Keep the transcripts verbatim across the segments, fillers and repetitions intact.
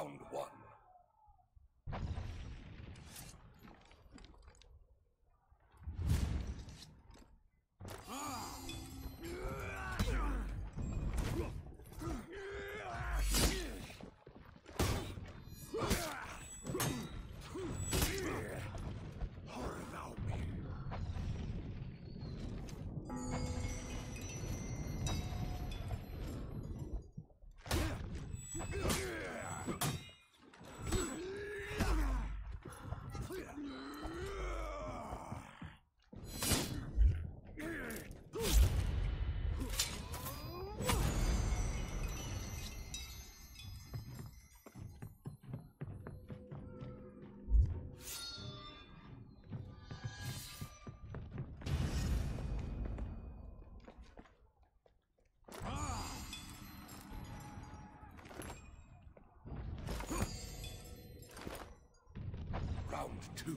Round one. Round two.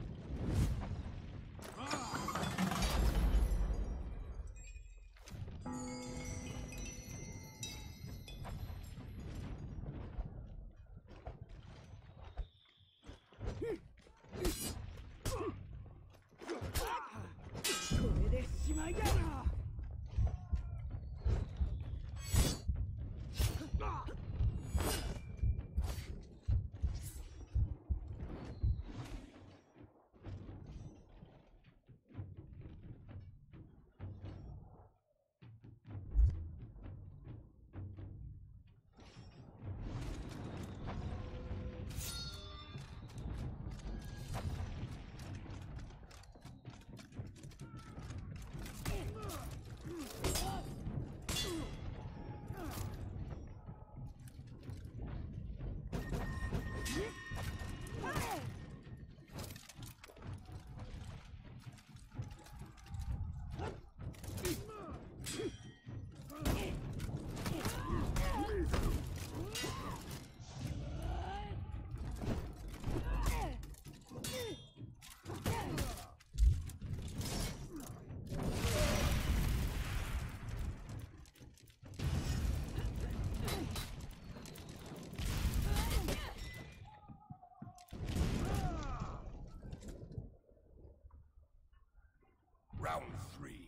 Round three.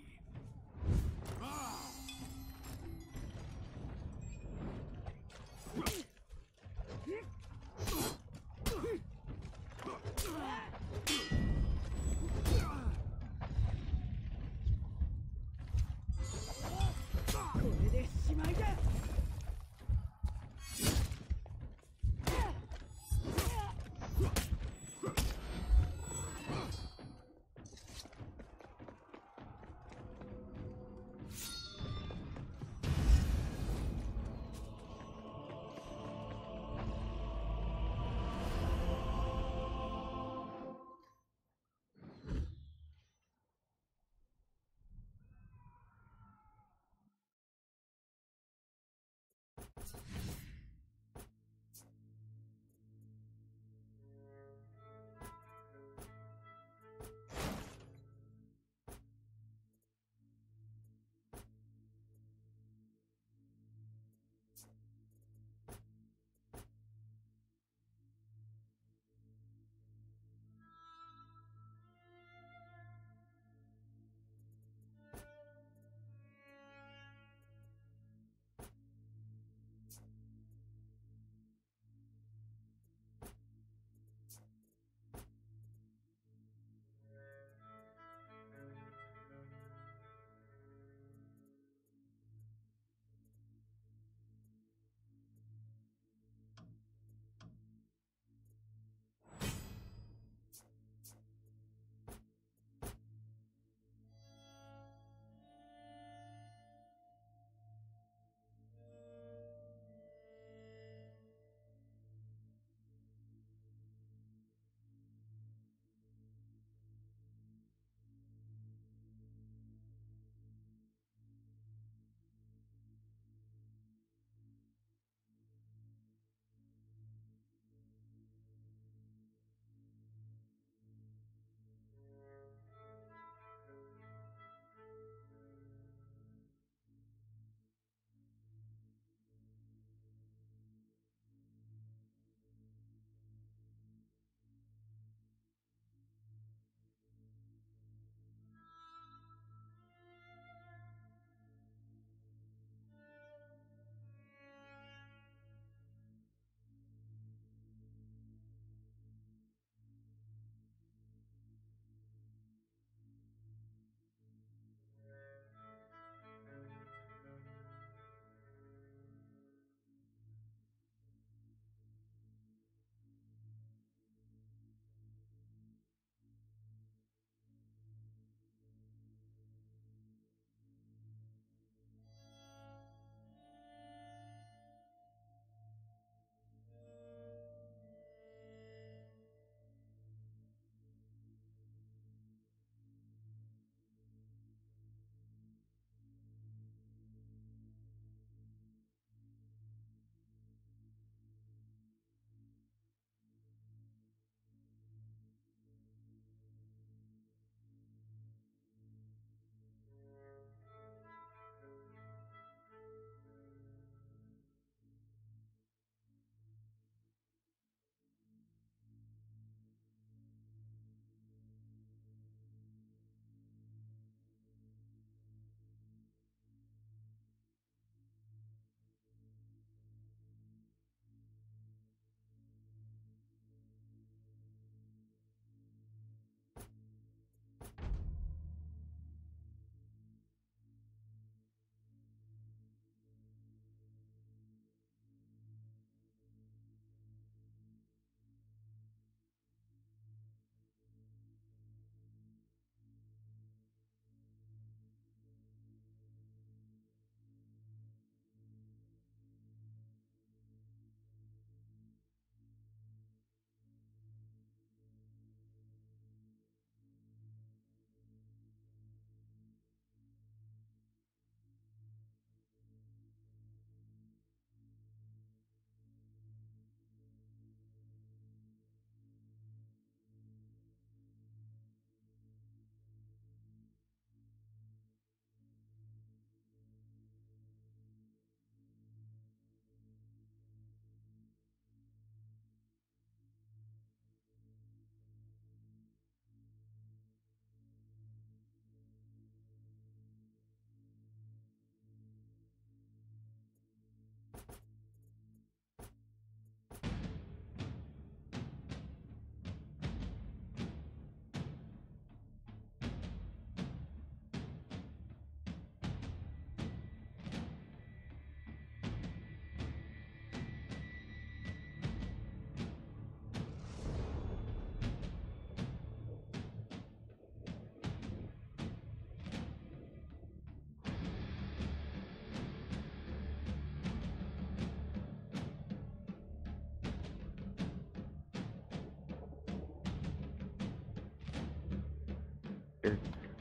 motherfucker.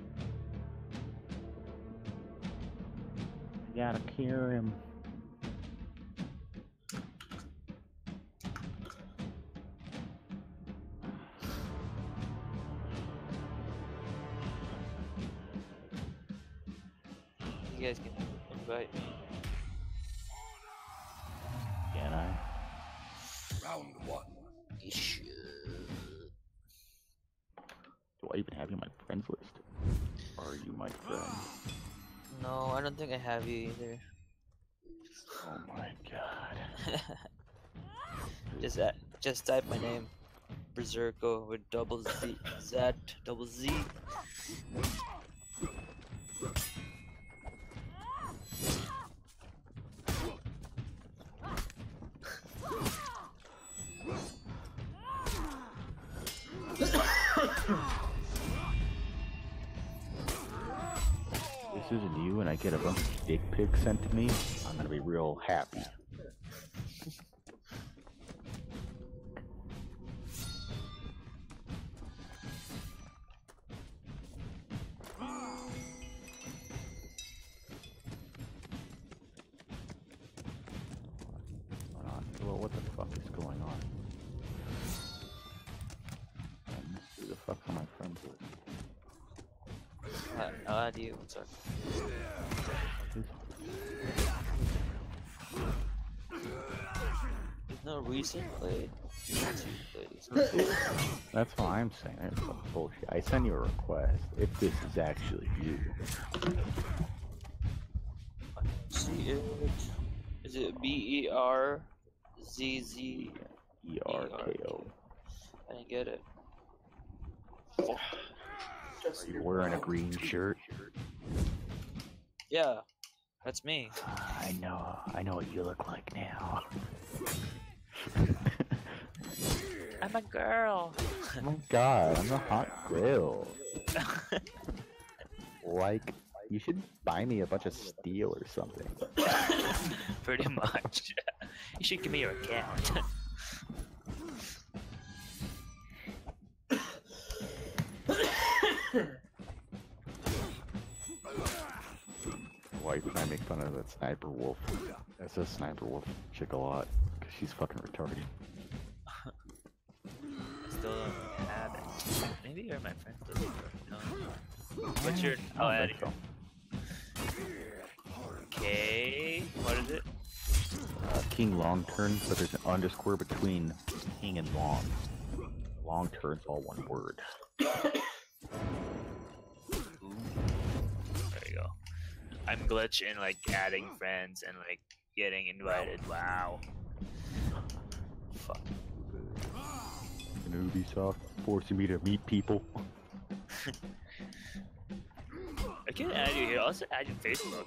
You gotta cure him. You guys can invite me. Can I? Round one. You should. Do I even have you on my friends list? Or are you my friend? No, I don't think I have you either. Oh my god. just uh, just type my name, Berserko with double Z, Z, double Z. This isn't you and I get a bunch of dick pics sent to me, I'm gonna be real happy. Hold on. Well, what the fuck is going on? Um, Who the fuck's on my friends list? Uh, I'll add you. What's up? There's no recent play. That's what I'm saying. That's some bullshit. I send you a request if this is actually you. See it. Is it B E R Z Z? E R K O. I didn't get it. Are you wearing a green shirt? Yeah, that's me. I know. I know what you look like now. I'm a girl. Oh my god, I'm a hot girl. Like, you should buy me a bunch of steel or something. Pretty much. You should give me your account. Wife and I make fun of that Sniper Wolf. That's a Sniper Wolf chick a lot, because she's fucking retarded. Still don't have it. Maybe you're my friend. No. What's your? I Oh, don't add think so. Okay. What is it? Uh, King Long Turn, but there's an underscore between King and Long. Long Turn's all one word. Ooh. There you go. I'm glitching like adding friends and like getting invited. Wow. Fuck. And Ubisoft forcing me to meet people. I can add you here. Also add you Facebook.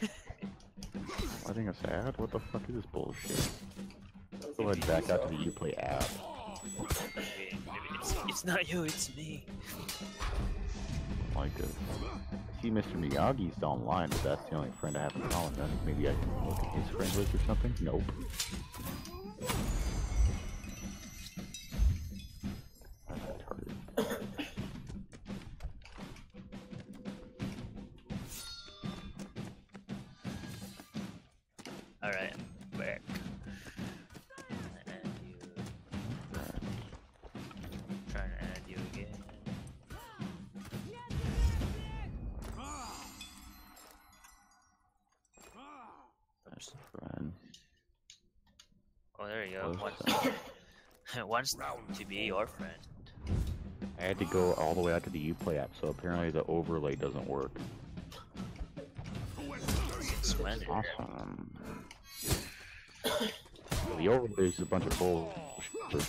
I think it's ad. What the fuck is this bullshit? Go ahead and back out to the Uplay app. Maybe, maybe it's, it's not you, it's me. Like it. I see Mister Miyagi's online, but that's the only friend I have in common. Then maybe I can look at his friend list or something. Nope. That's retarded. Alright, I'm back. Add you. Trying to add you again. That's a friend. Oh, there you go. Close Wants, wants to be your friend. I had to go all the way out to the Uplay app, so apparently the overlay doesn't work. Since when? Awesome. The overlay is a bunch of bullshit.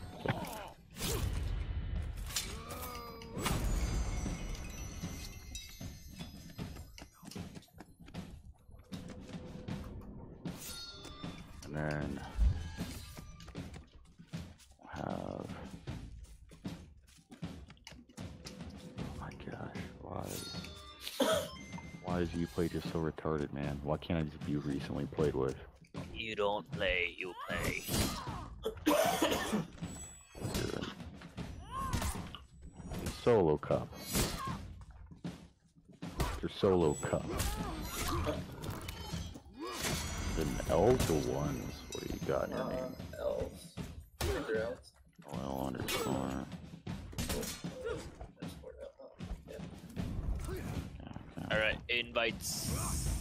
And then we'll have. Oh my gosh, why? Why is Uplay just so retarded, man? Why can't I just be recently played with? You don't play, you play. Solo cup. solo cup. Is it an L's or ones? What do you got in your Uh, name? L's. I think they're L's. L underscore. Underscore L. Oh, yeah. All right, invites.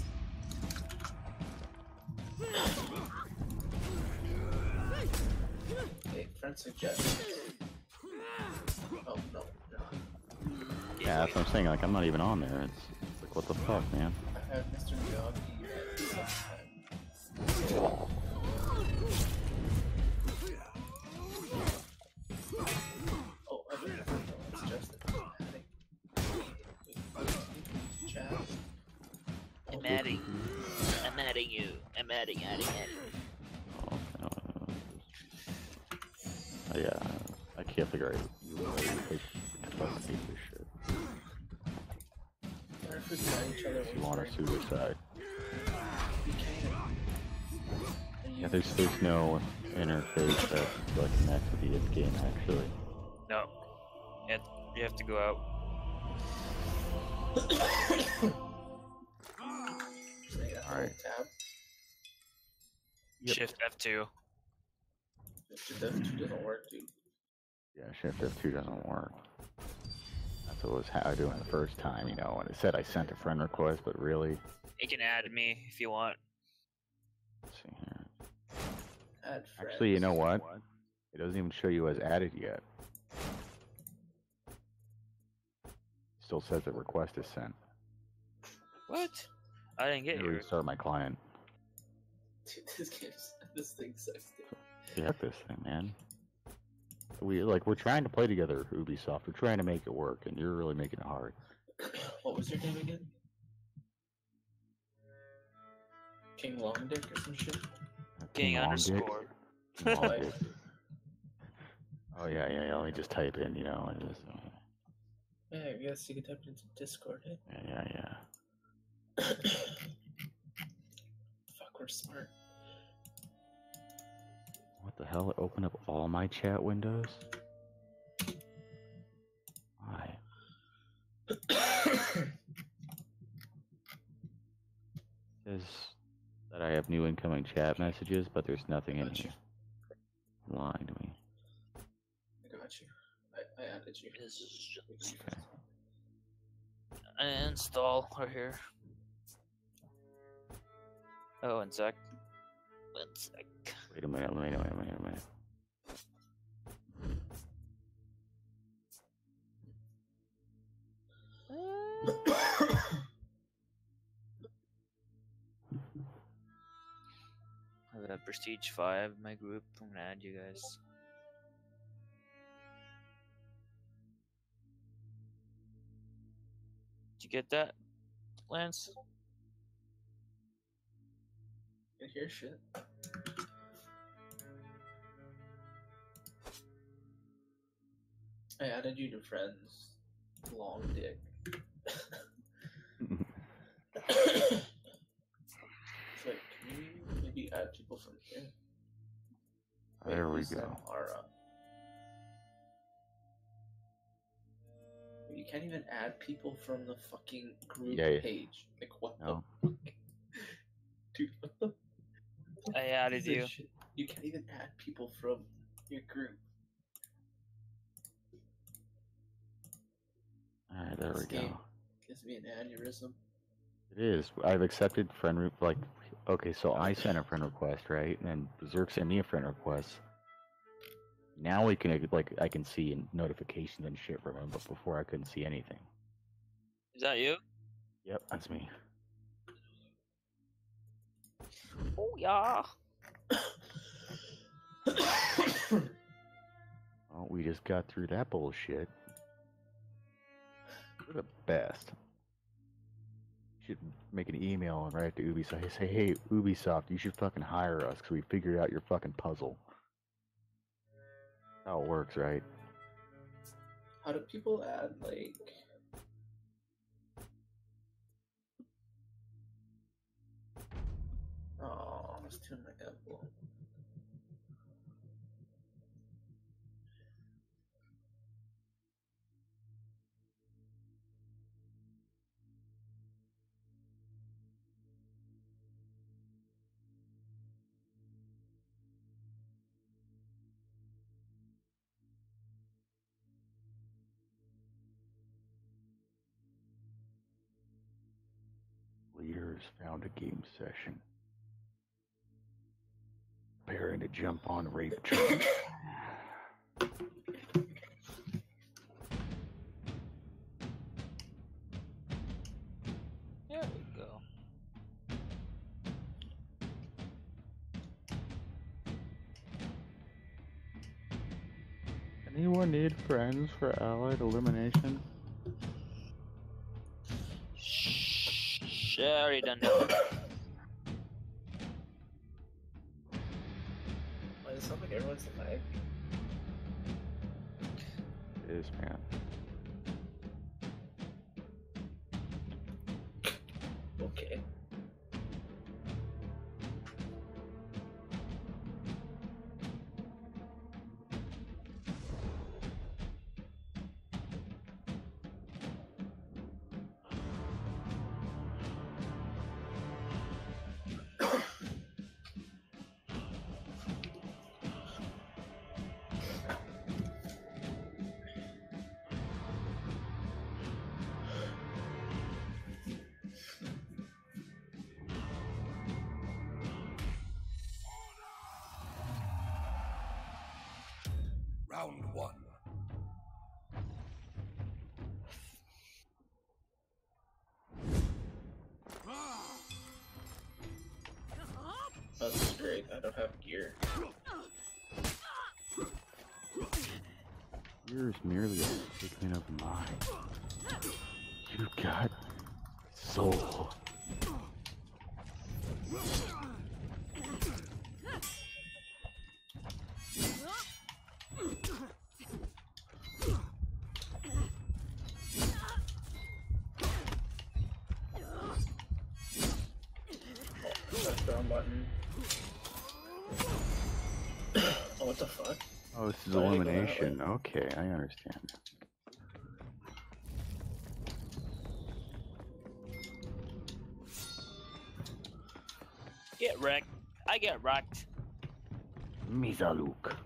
Okay, friend suggestions. Oh, no, no. Yeah, that's what I'm saying. Like, I'm not even on there. It's, it's like, what the fuck, man? I have Mister Miyagi at some time. Oh, I don't know. It's just adding. Chat. I'm adding. I'm adding you. I'm adding, adding, adding. Oh, no, no. Oh, yeah, I can't figure out. I fucking hate this shit. What if we find each other If you want one to suicide. We can. Yeah, there's there's no interface that like connects with the id game actually. No. You have, you have to go out. Alright. Tab. Yep. Shift F two. Shift F two doesn't work, dude. Yeah, Shift F two doesn't work. That's what was how I doing the first time, you know, and it said I sent a friend request, but really. You can add me if you want. Let's see here. Add friends. Actually, you know what? It doesn't even show you as added yet. Still says the request is sent. What? I didn't get Let me you. restart my client. Dude, this game's this thing sucks, dude. Yeah, this thing, man. We like we're trying to play together, Ubisoft. We're trying to make it work, and you're really making it hard. What was your name again? King Longdick or some shit? King Long Dick? underscore. King Long Dick. Oh yeah, yeah, yeah. Let me just type in, you know, and just, uh, Yeah, I guess you could type it into Discord, hey? yeah, yeah, yeah. Fuck, we're smart. What the hell? It opened up all my chat windows? Why? Says that I have new incoming chat messages, but there's nothing in Got you. here. Lying to me. I got you. I, I added you. Okay. Install right here. Oh, one sec. One sec. Wait a minute, wait a minute, wait a minute. I got Prestige five in my group. I'm gonna add you guys. Did you get that, Lance? I hear shit. I added you to friends. Long dick. It's like, can you maybe add people from here? Wait, There we who's go. Samara? You can't even add people from the fucking group Yeah, yeah. page. Like, what No. the fuck? Dude, what the? what the I fuck added is this you. shit? You can't even add people from your group. Alright, there we This game go. gives me an aneurysm. It is. I've accepted friend re- like okay, so I sent a friend request, right? And then Berserk sent me a friend request. Now we can like I can see notifications and shit from him, but before I couldn't see anything. Is that you? Yep, that's me. Oh yeah. Well, we just got through that bullshit. We're the best. You should make an email and write to Ubisoft. Say, hey, Ubisoft, you should fucking hire us because we figured out your fucking puzzle. That's how it works, right? How do people add, like... Oh, I was doing my apple. Players found a game session. Preparing to jump on rape train. There we go. Anyone need friends for allied elimination? Shh, I already done that. Why does it sound like everyone's alive? It is, man. Okay. Round one. That's great. I don't have gear. Yours merely a figment of mine. You got soul. That's the wrong button. Oh, what the fuck? Oh, this is Why did I go that elimination. Okay, I understand. Get wrecked. I get wrecked. Mizaluk.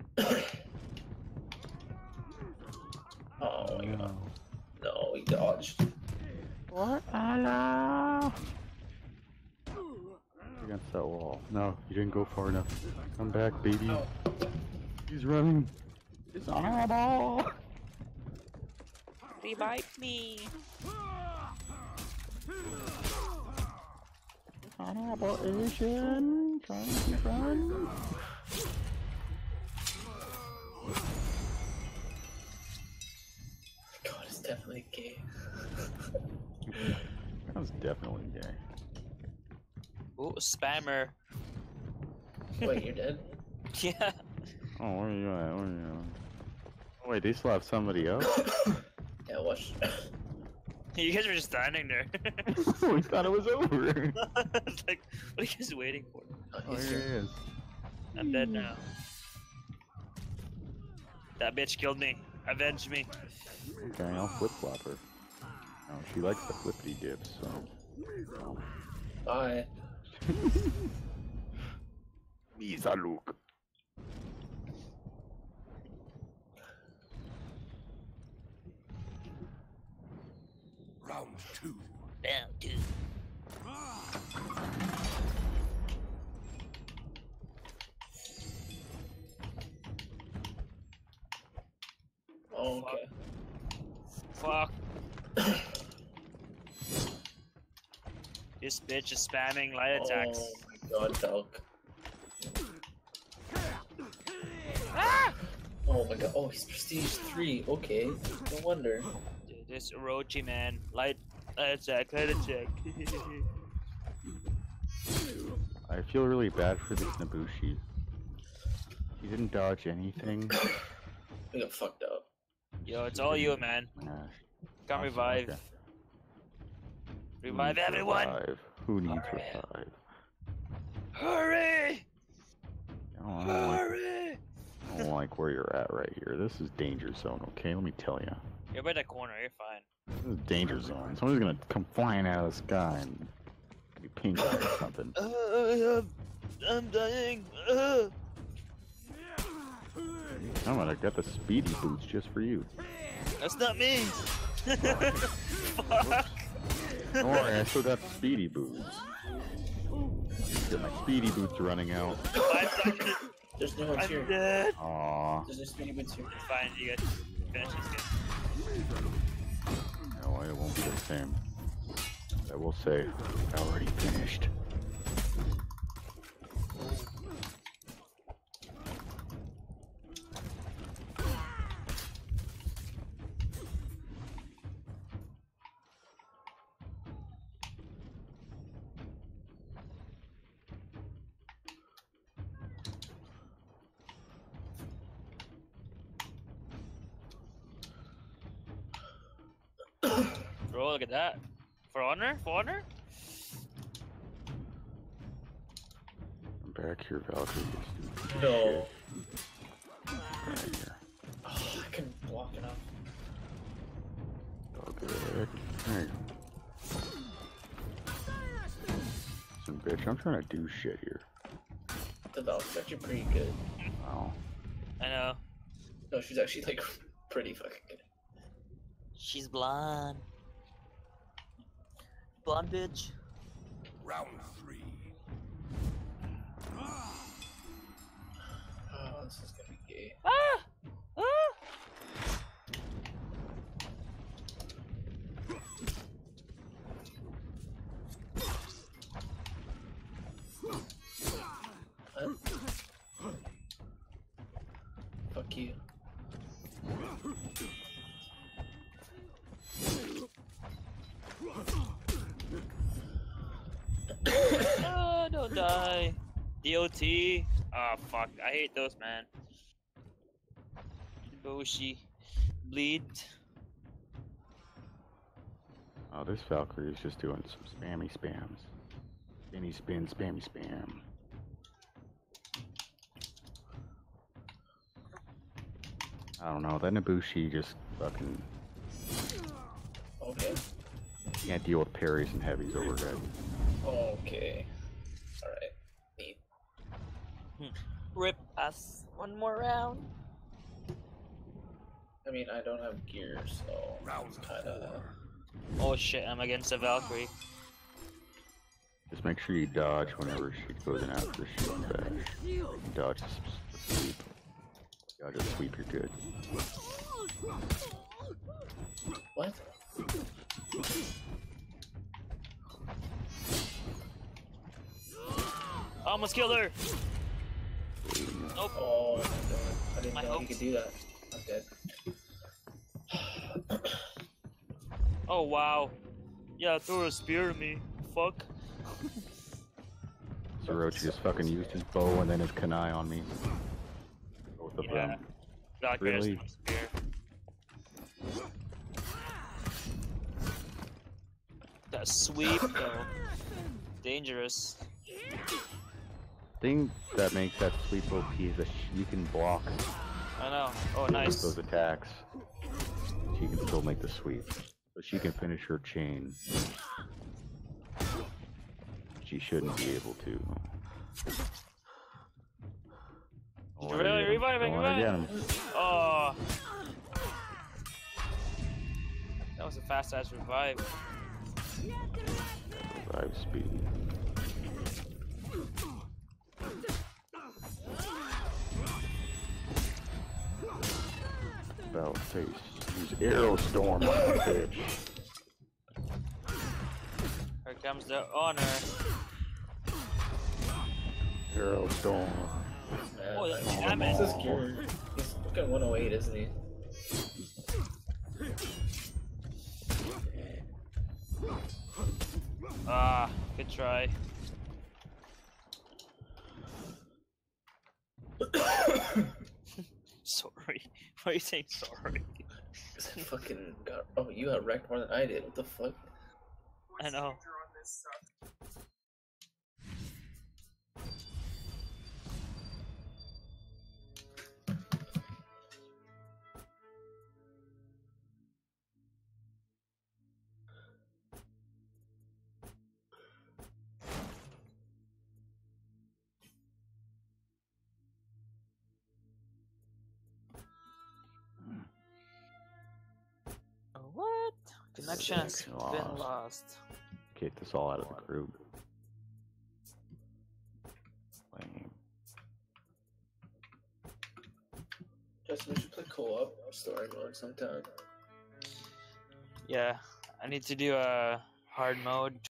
Oh my god. No, he dodged. What? Allah! Against that wall. No, you didn't go far enough. Come back, baby. Oh. He's running. Dishonorable! Revive me. Dishonorable Asian. Trying to run. God, it's definitely gay. That was definitely gay. Ooh, spammer. Wait, you're dead? Yeah. Oh, where are you at? Where are you at? Oh, wait, they still have somebody else? Yeah, watch. You guys were just standing there. We thought it was over. It's like, what are you guys waiting for? Oh, Oh, he's here here. he is. I'm dead now. That bitch killed me. Avenge me. Okay, I'll flip flop her. Oh, she likes the flippity dips, so. Bye. Mizaluk. Round two. Down, dude. Oh, okay. Fuck. This bitch is spamming light attacks. Oh my god, Dog. Ah! Oh my god. Oh, he's prestige three. Okay. No wonder. Dude, this Orochi man. Light, light attack, light attack. I feel really bad for this Nabushi. He didn't dodge anything. We got fucked up. Yo, it's all you, man. Nah, Come awesome, revive. okay. Who Revive needs everyone! Revive? Who needs Alright. revive? Hurry! Oh, I, don't like, Hurry! I don't like where you're at right here. This is danger zone, okay? Let me tell you. You're by the corner, you're fine. This is danger zone. Somebody's gonna come flying out of the sky and be pink or something. Uh, I'm dying. Uh. I'm gonna get the speedy boots just for you. That's not me. Fuck. Don't worry, I still got the speedy boots. Get my speedy boots running out. Five seconds. There's no one's I'm here. dead. Aww. There's no speedy boots here. It's fine, you guys finish this game. No, it won't be the same. I will say, I already finished. Bro, look at that. For honor? For honor? I'm back here, Valkyrie. No. Right here. Oh, I couldn't block it off. Oh, good. There you go. Some bitch, I'm trying to do shit here. The Valk's actually pretty good. Wow. I know. No, she's actually like pretty fucking good. She's blonde. Blonde bitch. Round three. Oh, this is gonna be gay. Ah! Ah! What? Fuck you. Oh, don't die. D O T. Ah, fuck. I hate those, man. Boshi. Bleed. Oh, this Valkyrie is just doing some spammy spams. Spinny spin, spammy spam. I don't know, that Nabushi just fucking Okay. can't deal with parries and heavies overhead. Okay. Alright. Neat. Rip us. One more round. I mean, I don't have gear, so Round it's kinda. Oh shit, I'm against a Valkyrie. Just make sure you dodge whenever she goes in after the shield bash. Dodge the sweep. Dodge the sweep, you're good. What? I almost killed her. Nope. Oh my god. I didn't My know he hopes. could do that. I'm dead. Oh wow. Yeah, throw a spear at me. Fuck. Zerochi just fucking used his bow and then his kunai on me. Both of Yeah. them. Valkyrie has Really? no spear. That sweep though. Dangerous. Thing that makes that sweep O P is that sh you can block I know. Oh both nice. those attacks. She can still make the sweep. But she can finish her chain. She shouldn't be able to. Did you really revive it? Don't wanna get Revive him. it? Oh. That was a fast ass revive. Five speed. About face. Use arrow storm on the bitch. Here comes the honor. Arrow storm. Man, Oh, I- damn it. This is gear. He's fucking one oh eight, isn't he? Ah, good try. Sorry. Why are you saying sorry? Cause I fucking got. Oh, you got wrecked more than I did. What the fuck? I know. What? Connection has Connection been lost. kicked us all out of the group. Lame. Justin, we should play co-op story mode sometime. Yeah, I need to do a hard mode